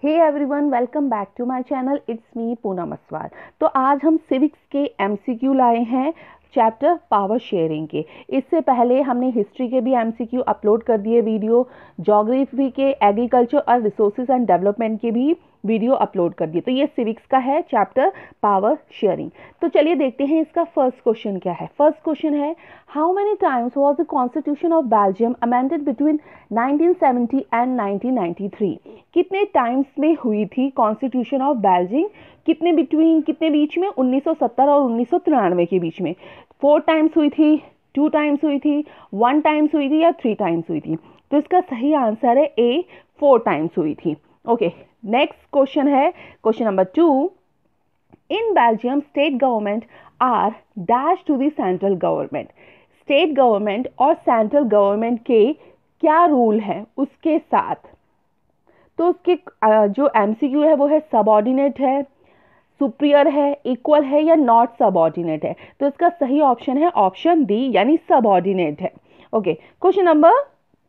Hey everyone, welcome back to my channel. It's me Poonam Aswar. तो आज हम सिविक्स के एमसीक्यू लाए हैं चैप्टर पावर शेयरिंग के। इससे पहले हमने हिस्ट्री के भी एमसीक्यू अपलोड कर दिए वीडियो, ज्योग्राफी के, एग्रीकल्चर और रिसोर्सेज एंड डेवलपमेंट के भी वीडियो अपलोड कर दिए। तो ये सिविक्स का है चैप्टर पावर शेयरिंग। तो चलिए देखते हैं इसका फर्स्ट क्वेश्चन क्या है। फर्स्ट क्वेश्चन है, how many times was the constitution of Belgium amended between 1970 and 1993? कितने टाइम्स में हुई थी कॉन्स्टिट्यूशन ऑफ बेल्जियम? कितने बीच में? 1970 और 1993 के बीच में। 4 टाइम्स हुई थी, 2 टाइम्स हुई थी, 1 टाइम्स हुई थी या 3 टाइम्स हुई थी? तो इसका सही आंसर है ए, 4 टाइम्स हुई थी। ओके, नेक्स्ट क्वेश्चन है question number 2। In Belgium state government are dash to the central government. State government और सेंट्रल गवर्नमेंट के क्या रूल है उसके साथ? तो उसके जो एमसीक्यू है वो है सबऑर्डिनेट है, सुपीरियर है, इक्वल है या नॉट सबऑर्डिनेट है? तो इसका सही ऑप्शन है ऑप्शन डी, यानी सबऑर्डिनेट है। Okay, question number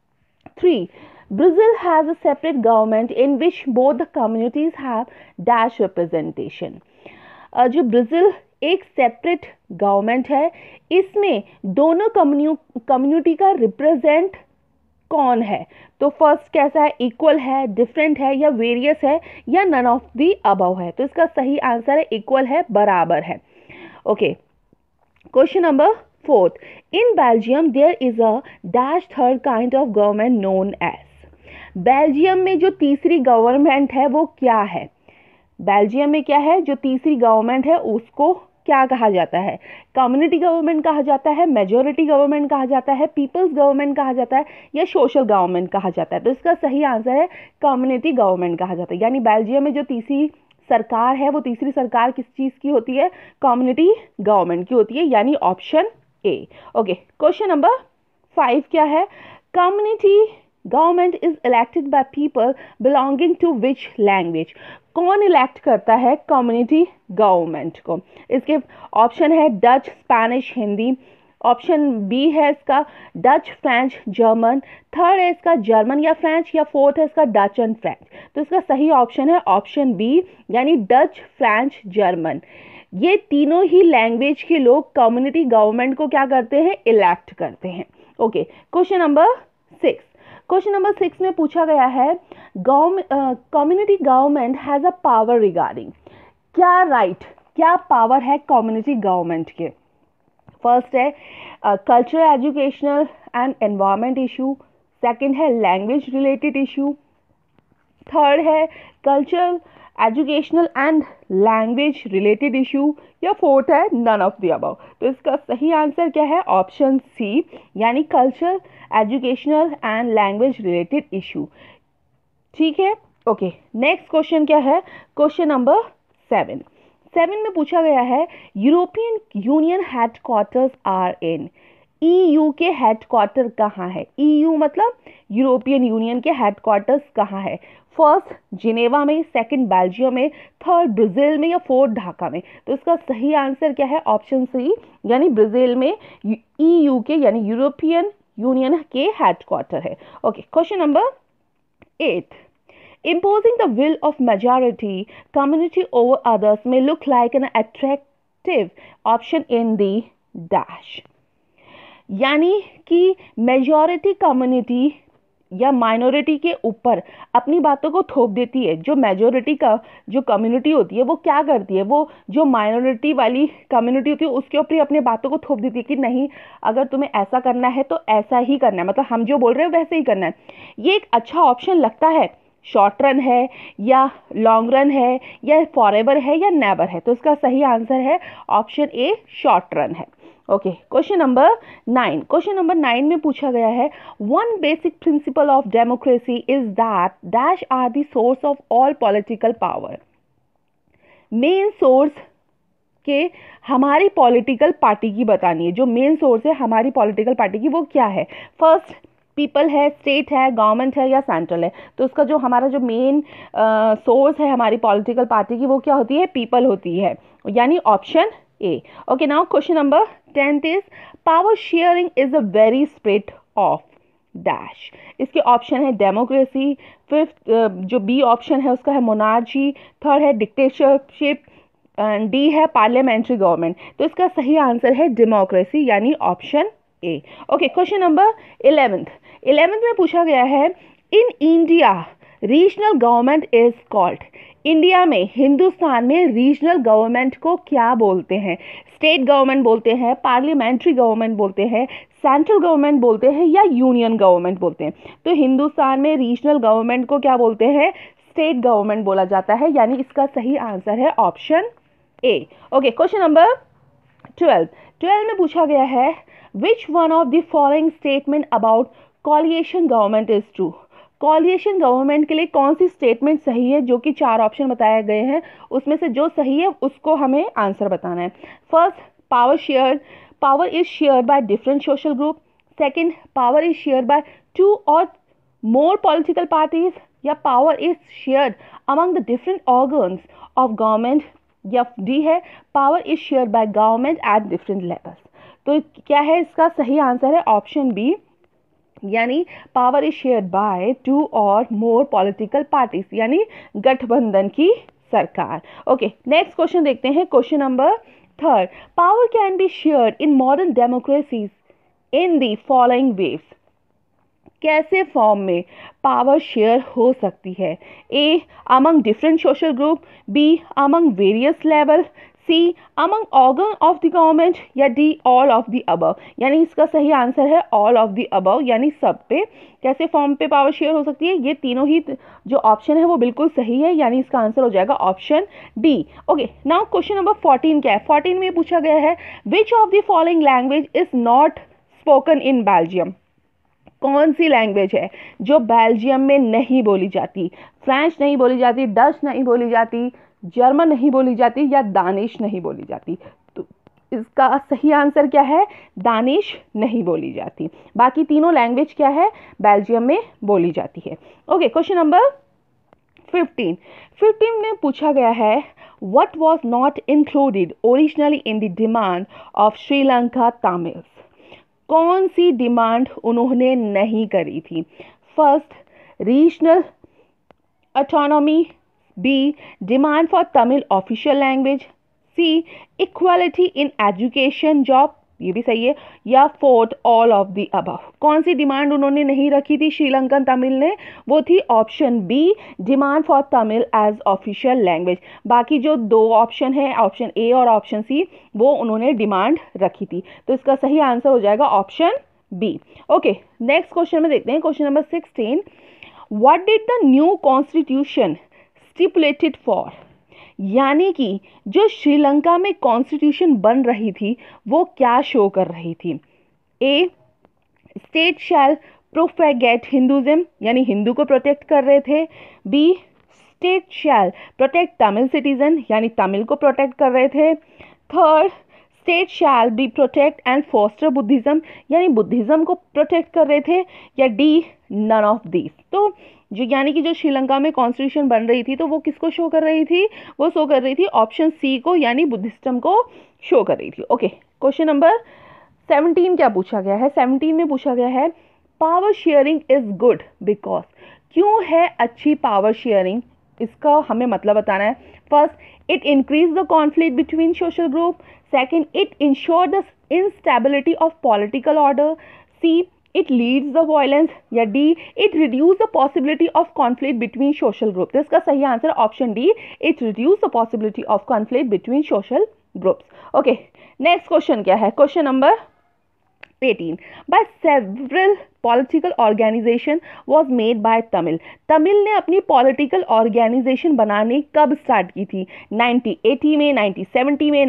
3. Brazil has a separate government in which both the communities have dash representation. जो ब्राज़ील एक सेपरेट गवर्नमेंट है, इसमें दोनों कम्युनिटी का रिप्रेजेंट कौन है? तो फर्स्ट कैसा है, इक्वल है, डिफरेंट है या वेरियस है या नन ऑफ दी अबव है? तो इसका सही आंसर है इक्वल है, बराबर है। Okay, question number 4. In Belgium there is a dash third kind of government known as. Belgium में जो तीसरी गवर्नमेंट है वो क्या है? बेल्जियम में क्या है जो तीसरी गवर्नमेंट है, उसको क्या कहा जाता है? कम्युनिटी गवर्नमेंट कहा जाता है, मेजॉरिटी गवर्नमेंट कहा जाता है, पीपल्स गवर्नमेंट कहा जाता है या सोशल गवर्नमेंट कहा जाता है? तो इसका सही आंसर है कम्युनिटी गवर्नमेंट कहा जाता है। यानी बेल्जियम में जो तीसरी सरकार है वो तीसरी सरकार किस चीज़ की होती है? कम्युनिटी गवर्नमेंट की होती है, यानी option A. Okay, question number 5 क्या है? Community government is elected by people belonging to which language? कौन इलेक्ट करता है कम्युनिटी गवर्नमेंट को? इसके ऑप्शन है Dutch, Spanish, Hindi. Option B है इसका डच, फ्रेंच, जर्मन। थर्ड है इसका जर्मन या फ्रेंच, या फोर्थ है इसका डच एंड फ्रेंच। तो इसका सही ऑप्शन है ऑप्शन बी, यानी डच, फ्रेंच, जर्मन। ये तीनों ही लैंग्वेज के लोग कम्युनिटी गवर्नमेंट को क्या करते हैं? इलेक्ट करते हैं। Okay, question number 6। Question number 6 में पूछा गया है community government has a power regarding. क्या राइट, क्या पावर है कम्युनिटी गवर्नमेंट के? फर्स्ट है cultural, educational and environment issue. Second है लैंग्वेज रिलेटेड इशू। थर्ड है cultural, educational and language related issue, या फोर्थ है नन ऑफ द अबव। तो इसका सही आंसर क्या है? ऑप्शन सी, यानी cultural, educational and language related issue. ठीक है। ओके, नेक्स्ट क्वेश्चन क्या है? क्वेश्चन नंबर 7 में पूछा गया है European Union headquarters are in. EU के हेडक्वार्टर कहाँ है? ईयू मतलब यूरोपियन यूनियन के हेडक्वार्टर्स कहाँ है? फर्स्ट जिनेवा में, सेकंड बेल्जियम में, थर्ड ब्राजील में या फोर्थ ढाका में? तो इसका सही आंसर क्या है? ऑप्शन सी, यानी ब्राजील में ईयू के यानी यूरोपियन यूनियन के हेडक्वार्टर है। Okay, question number 8. Imposing the will of majority community over others may look like an attractive option in the dash. यानी कि मेजॉरिटी कम्युनिटी या माइनॉरिटी के ऊपर अपनी बातों को थोप देती है। जो मेजॉरिटी का जो कम्युनिटी होती है वो क्या करती है? वो जो माइनॉरिटी वाली कम्युनिटी होती है उसके ऊपर अपनी बातों को थोप देती है कि नहीं, अगर तुम्हें ऐसा करना है तो ऐसा ही करना है, मतलब हम जो बोल रहे हैं वैसे ही करना है। ये एक अच्छा ऑप्शन लगता है? शॉर्ट रन है या लॉन्ग रन है या फॉरएवर है या नेवर है? तो इसका सही आंसर है ऑप्शन ए, शॉर्ट रन है। Okay, question number 9। Question number 9 में पूछा गया है one basic principle of democracy is that dash are the source of all political power. Main source के हमारी पॉलिटिकल पार्टी की बतानी है। जो मेन सोर्स है हमारी पॉलिटिकल पार्टी की वो क्या है? फर्स्ट पीपल है, स्टेट है, गवर्नमेंट है या सेंट्रल है? तो उसका जो हमारा जो मेन सोर्स है हमारी पॉलिटिकल पार्टी की वो क्या होती है? पीपल होती है, यानी option A. Okay, now question number 10 is power sharing is a very spread of dash. इसके ऑप्शन है डेमोक्रेसी, फिफ्थ जो बी ऑप्शन है उसका है मोनार्ची, थर्ड है डिक्टेटरशिप, डी है पार्लियामेंट्री गवर्नमेंट। तो इसका सही आंसर है डेमोक्रेसी यानी option A. Okay, question number 11th में पूछा गया है in India regional government is called. India में, हिंदुस्तान में रीजनल गवर्नमेंट को क्या बोलते हैं? स्टेट गवर्नमेंट बोलते हैं, पार्लियामेंट्री गवर्नमेंट बोलते हैं, सेंट्रल गवर्नमेंट बोलते हैं या यूनियन गवर्नमेंट बोलते हैं? तो हिंदुस्तान में रीजनल गवर्नमेंट को क्या बोलते हैं? स्टेट गवर्नमेंट बोला जाता है, यानी इसका सही आंसर है option A. Okay, question number 12 में पूछा गया है which one of the following statement about coalition government is true. Coalition government के लिए कौन सी स्टेटमेंट सही है? जो कि 4 ऑप्शन बताए गए हैं, उसमें से जो सही है उसको हमें आंसर बताना है। First, power is shared by different social group. Second, power is shared by 2 और मोर पॉलिटिकल पार्टीज, या power is shared among the different organs of government, या डी है power is shared by government at different levels. तो क्या है इसका सही answer है ऑप्शन बी, यानी पावर इज शेयर्ड बाय 2 और मोर पॉलिटिकल पार्टीज, यानी गठबंधन की सरकार। ओके, नेक्स्ट क्वेश्चन देखते हैं, question number 3। Power can be shared in modern democracies in the following ways. कैसे फॉर्म में पावर शेयर हो सकती है? A among different social group, B among various level, C among organ of the government, या D all of the above. यानी इसका सही answer है ऑल ऑफ द अबव, यानी सब पे कैसे फॉर्म पे पावर शेयर हो सकती है। ये तीनों ही जो ऑप्शन है वो बिल्कुल सही है, यानी इसका आंसर हो जाएगा option D. Okay, now question number 14 क्या है? 14 में पूछा गया है which of the following language is not spoken in Belgium. कौन सी लैंग्वेज है जो बेल्जियम में नहीं बोली जाती? फ्रेंच नहीं बोली जाती, डच नहीं बोली जाती, जर्मन नहीं बोली जाती, या दानिश नहीं बोली जाती? तो इसका सही आंसर क्या है? दानिश नहीं बोली जाती। बाकी तीनों लैंग्वेज क्या है? बेल्जियम में बोली जाती है। ओके, क्वेश्चन नंबर 15 में पूछा गया है what was not included originally in the demand of Sri Lanka Tamils. कौन सी डिमांड उन्होंने नहीं करी थी? First, regional autonomy, B demand for Tamil official language, C equality in education job, ये भी सही है, या fourth all of the above. कौन सी डिमांड उन्होंने नहीं रखी थी श्रीलंकन तमिल ने? वो थी option B, demand for Tamil as official language. बाकी जो 2 ऑप्शन है, ऑप्शन ए और ऑप्शन सी, वो उन्होंने डिमांड रखी थी। तो इसका सही आंसर हो जाएगा option B. Okay, next question में देखते हैं, question number 16। What did the new constitution stipulated for. यानी कि जो श्रीलंका में कॉन्स्टिट्यूशन बन रही थी वो क्या शो कर रही थी? A state shall propagate Hinduism, यानी हिंदू को प्रोटेक्ट कर रहे थे। B state shall protect Tamil citizen, यानी तमिल को प्रोटेक्ट कर रहे थे। Third, state shall be protect and foster Buddhism, यानी बुद्धिज्म को प्रोटेक्ट कर रहे थे, या डी नन ऑफ दीज। तो जो यानी कि जो श्रीलंका में कॉन्स्टिट्यूशन बन रही थी तो वो किसको शो कर रही थी? वो शो कर रही थी ऑप्शन सी को, यानी बुद्धिज्म को शो कर रही थी। ओके, क्वेश्चन नंबर 17 क्या पूछा गया है? 17 में पूछा गया है power sharing is good because. क्यों है अच्छी पावर शेयरिंग? इसका हमें मतलब बताना है। First, it increase the conflict between social group. Second, it ensure the instability of political order. C it leads the violence, या D it reduce the possibility of conflict between social groups। तो इसका सही answer option D, it reduce the possibility of conflict between social groups। Okay, next question क्या है? Question number 18। by several political organization was made by Tamil. Tamil ने अपनी political organisation बनानी कब start की थी? 1980 में, 1970 में,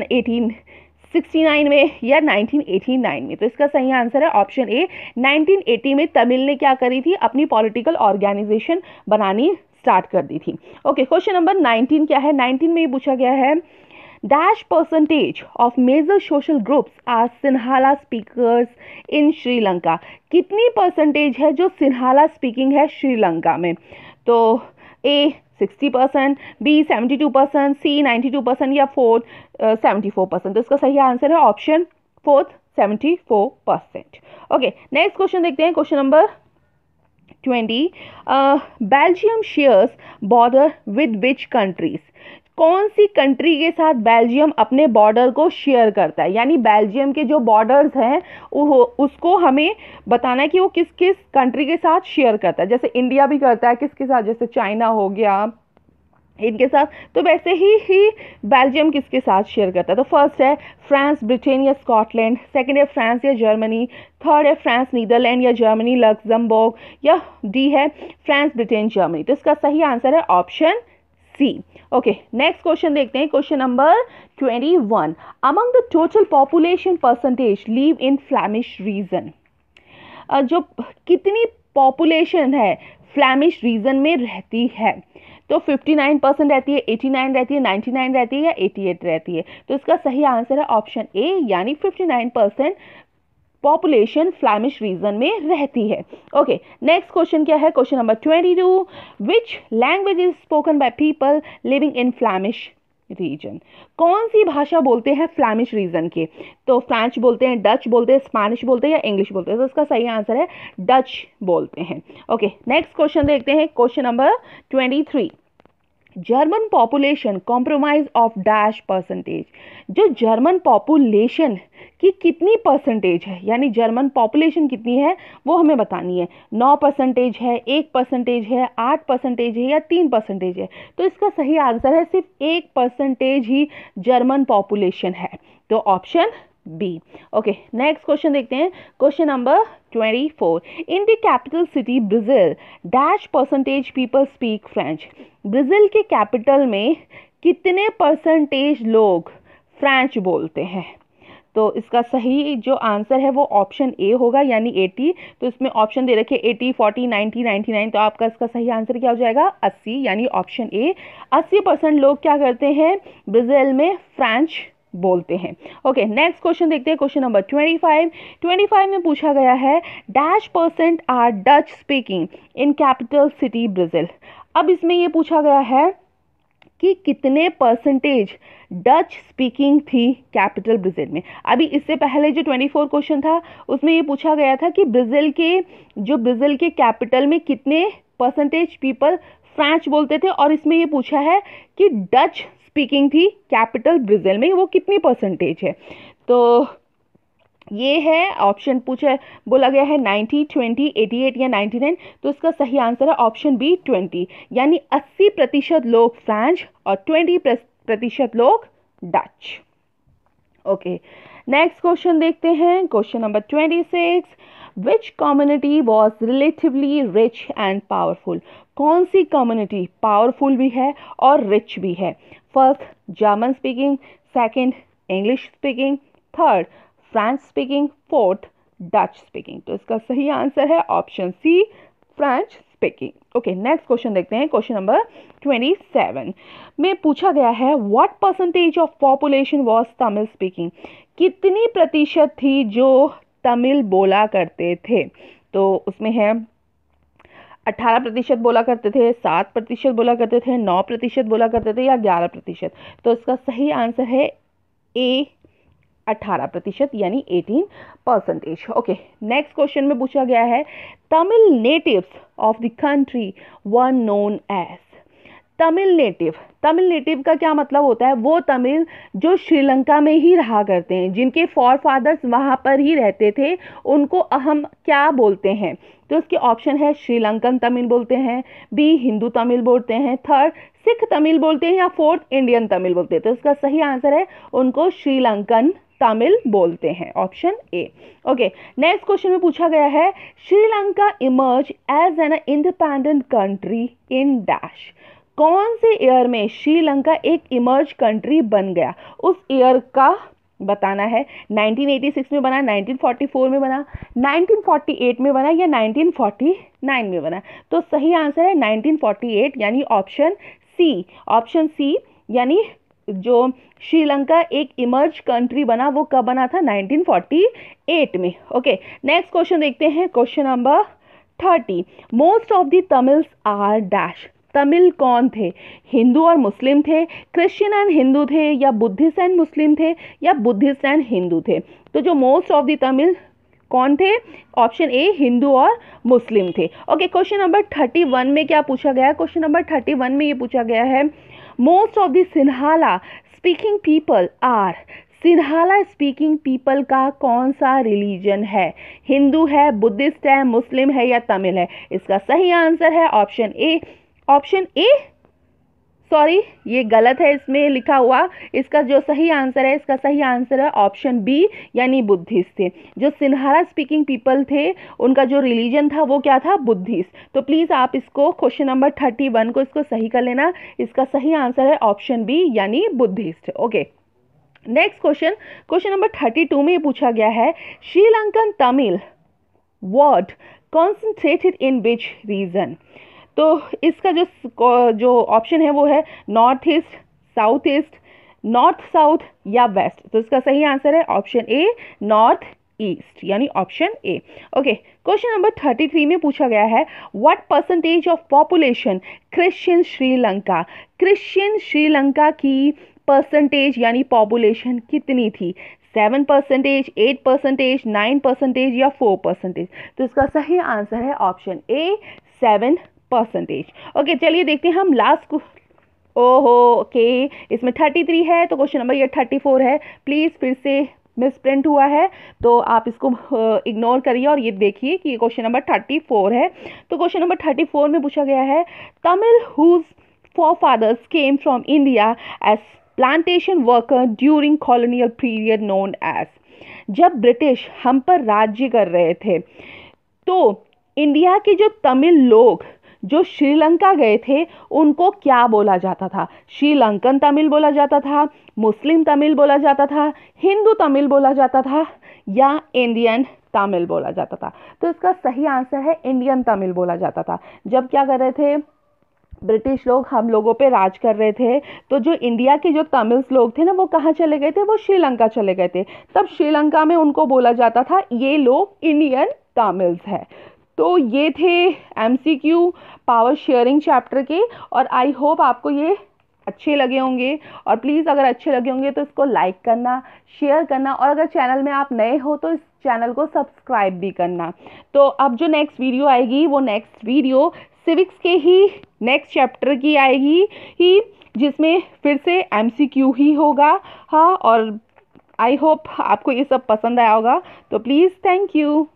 1869 में, या 1989 में? तो इसका सही आंसर है ऑप्शन ए, 1980 में तमिल ने क्या करी थी? अपनी पॉलिटिकल ऑर्गेनाइजेशन बनानी स्टार्ट कर दी थी। ओके, क्वेश्चन नंबर 19 क्या है? 19 में ये पूछा गया है dash percentage of major social groups are Sinhala speakers in Sri Lanka. कितनी परसेंटेज है जो सिन्हाला स्पीकिंग है श्रीलंका में? तो ए 60%, बी 72%, सी 92%, या फोर्थ 74%। तो इसका सही आंसर है option fourth 74%। Okay, next question देखते हैं, question number 20 Belgium shares border with which countries, कौन सी कंट्री के साथ बेल्जियम अपने बॉर्डर को शेयर करता है, यानी बेल्जियम के जो बॉर्डर्स हैं उसको हमें बताना है कि वो किस किस कंट्री के साथ शेयर करता है। जैसे इंडिया भी करता है किसके साथ, जैसे चाइना हो गया इनके साथ, तो वैसे ही बेल्जियम किसके साथ शेयर करता है। तो फर्स्ट है फ्रांस, ब्रिटेन या स्कॉटलैंड, सेकंड है फ्रांस या जर्मनी, थर्ड है फ्रांस, नीदरलैंड या जर्मनी, लक्समबर्ग, या डी है फ्रांस, ब्रिटेन, जर्मनी। तो इसका सही आंसर है option C. Okay, next question देखते हैं, question number 21। Among the total population percentage live in Flemish region, जो कितनी पॉपुलेशन है फ्लैमिश रीजन में रहती है, तो 59% रहती है, 89 रहती है, 99 रहती है या 88 रहती है। तो इसका सही आंसर है ऑप्शन ए, यानी 59% पॉपुलेशन फ्लैमिश रीजन में रहती है। ओके, नेक्स्ट क्वेश्चन क्या है, question number 22। Which language is spoken by people living in Flemish region, कौन सी भाषा बोलते हैं फ्लैमिश रीजन के, तो फ्रेंच बोलते हैं, डच बोलते हैं, स्पेनिश बोलते हैं या इंग्लिश बोलते हैं। तो इसका सही आंसर है डच बोलते हैं। ओके, नेक्स्ट क्वेश्चन देखते हैं, question number 23। German population compromise of dash percentage, जो जर्मन पॉपुलेशन की कितनी परसेंटेज है, यानी जर्मन पॉपुलेशन कितनी है वो हमें बतानी है। 9% है, 1% है, 8% है या 3% है। तो इसका सही आंसर है सिर्फ 1% ही जर्मन पॉपुलेशन है, तो option B. Okay, next question देखते हैं, question number 24। In the capital city Brazil dash percentage people speak French, Brazil के कैपिटल में कितने परसेंटेज लोग फ्रेंच बोलते हैं। तो इसका सही जो आंसर है वो ऑप्शन ए होगा, यानी 80। तो इसमें ऑप्शन दे रखे 80, 40, 90, 99। तो आपका इसका सही आंसर क्या हो जाएगा 80, यानी ऑप्शन ए। 80% लोग क्या करते हैं ब्राजील में फ्रेंच बोलते हैं। ओके, नेक्स्ट क्वेश्चन देखते हैं, क्वेश्चन नंबर 25। 25 में पूछा गया है dash percent are Dutch speaking in capital city Brazil. अब इसमें ये पूछा गया है कि कितने परसेंटेज डच स्पीकिंग थी कैपिटल ब्राजील में। अभी इससे पहले जो 24 क्वेश्चन था उसमें ये पूछा गया था कि ब्राजील के कैपिटल में कितने परसेंटेज पीपल फ्रेंच बोलते थे, और इसमें ये पूछा है कि डच स्पीकिंग थी कैपिटल ब्राजील में, वो कितनी परसेंटेज है। तो ये है ऑप्शन बोला गया है 90, 20, 88 या 99। तो इसका सही आंसर है ऑप्शन बी 20, यानी 80% लोग फ्रेंच और 20% लोग डच। ओके, नेक्स्ट क्वेश्चन देखते हैं, question number 26। Which community was relatively rich and powerful, कौन सी कम्युनिटी पावरफुल भी है और रिच भी है। First German speaking, second English speaking, third French speaking, fourth Dutch speaking. तो इसका सही आंसर है option C French speaking. Okay, next question देखते हैं, क्वेश्चन नंबर 27 में पूछा गया है what percentage of population was Tamil speaking, कितनी प्रतिशत थी जो तमिल बोला करते थे। तो उसमें है 18% बोला करते थे, 7% बोला करते थे, 9% बोला करते थे या 11%। तो इसका सही आंसर है ए 18%, यानी 18%। ओके, नेक्स्ट क्वेश्चन में पूछा गया है Tamil natives of the country were known as, Tamil native का क्या मतलब होता है, वो तमिल जो श्रीलंका में ही रहा करते हैं, जिनके फॉर फादर्स वहाँ पर ही रहते थे, उनको हम क्या बोलते हैं। तो इसके ऑप्शन है श्रीलंकन तमिल बोलते हैं, बी हिंदू तमिल बोलते हैं, थर्ड सिख तमिल बोलते हैं या फोर्थ इंडियन तमिल बोलते हैं। तो इसका सही आंसर है उनको श्रीलंकन तमिल बोलते हैं, option A. Okay, next question में पूछा गया है Sri Lanka emerge as an independent country in dash, कौन से ईयर में श्रीलंका एक इमर्ज कंट्री बन गया, उस ईयर का बताना है। 1986 में बना, 1944 में बना, 1948 में बना या 1949 में बना। तो सही आंसर है 1948, यानी ऑप्शन सी, यानी जो श्रीलंका एक इमर्ज कंट्री बना वो कब बना था 1948 में। ओके, नेक्स्ट क्वेश्चन देखते हैं, question number 30। Most of the Tamils are dash, Tamil कौन थे, हिंदू और मुस्लिम थे, क्रिश्चियन एंड हिंदू थे या बुद्धिस्ट एंड मुस्लिम थे या बुद्धिस्ट एंड हिंदू थे। तो जो मोस्ट ऑफ द तमिल कौन थे? ऑप्शन ए हिंदू और मुस्लिम थे। ओके, क्वेश्चन नंबर 31 में क्या पूछा गया है? क्वेश्चन नंबर 31 में ये पूछा गया है, most of the Sinhala speaking people are, Sinhala speaking people का कौन सा रिलीजन है? हिंदू है, बुद्धिस्ट है, मुस्लिम है या तमिल है? इसका सही आंसर है option A. Option A, sorry ये गलत है इसमें लिखा हुआ, इसका जो सही आंसर है, इसका सही आंसर है ऑप्शन बी, यानी बुद्धिस्ट थे। जो सिन्हाला स्पीकिंग पीपल थे उनका जो रिलीजन था वो क्या था? बुद्धिस्ट। तो प्लीज़ आप इसको क्वेश्चन नंबर 31 को इसको सही कर लेना, इसका सही आंसर है ऑप्शन बी यानी Buddhist. Okay, next question, question number 32 में पूछा गया है, Sri Lankan Tamil were concentrated in which region? तो इसका जो ऑप्शन है वो है north east, south east, north south या वेस्ट। तो इसका सही आंसर है ऑप्शन ए, नॉर्थ ईस्ट, यानी option A. Okay, question number 33 में पूछा गया है, what percentage of population Christian Sri Lanka? Christian Sri Lanka की परसेंटेज यानी पॉपुलेशन कितनी थी? 7%, 8%, 9% या 4%? तो इसका सही आंसर है ऑप्शन ए, 7%। ओके, चलिए देखते हैं हम लास्ट। ओहो, ओके, इसमें 33 है तो क्वेश्चन नंबर ये 34 है। प्लीज़ फिर से मिस प्रिंट हुआ है तो आप इसको इग्नोर करिए और ये देखिए कि ये क्वेश्चन नंबर 34 है। तो क्वेश्चन नंबर 34 में पूछा गया है, Tamil whose forefathers came from India as plantation worker during colonial period known as। जब ब्रिटिश हम पर राज्य कर रहे थे तो इंडिया के जो तमिल लोग जो श्रीलंका गए थे उनको क्या बोला जाता था? श्रीलंकन तमिल बोला जाता था, मुस्लिम तमिल बोला जाता था, हिंदू तमिल बोला जाता था या इंडियन तमिल बोला जाता था? तो इसका सही आंसर है इंडियन तमिल बोला जाता था। जब क्या कर रहे थे ब्रिटिश लोग हम लोगों पे राज कर रहे थे तो जो इंडिया के जो तमिल्स लोग थे ना वो कहाँ चले गए थे? वो श्रीलंका चले गए थे। तब श्रीलंका में उनको बोला जाता था ये लोग इंडियन तमिल्स है। तो ये थे एमसीक्यू पावर शेयरिंग चैप्टर के, और आई होप आपको ये अच्छे लगे होंगे। और प्लीज़ अगर अच्छे लगे होंगे तो इसको लाइक करना, शेयर करना, और अगर चैनल में आप नए हो तो इस चैनल को सब्सक्राइब भी करना। तो अब जो नेक्स्ट वीडियो आएगी वो नेक्स्ट वीडियो सिविक्स के ही नेक्स्ट चैप्टर की आएगी ही, जिसमें फिर से एमसीक्यू ही होगा। हाँ, और आई होप आपको ये सब पसंद आया होगा। तो प्लीज़, थैंक यू।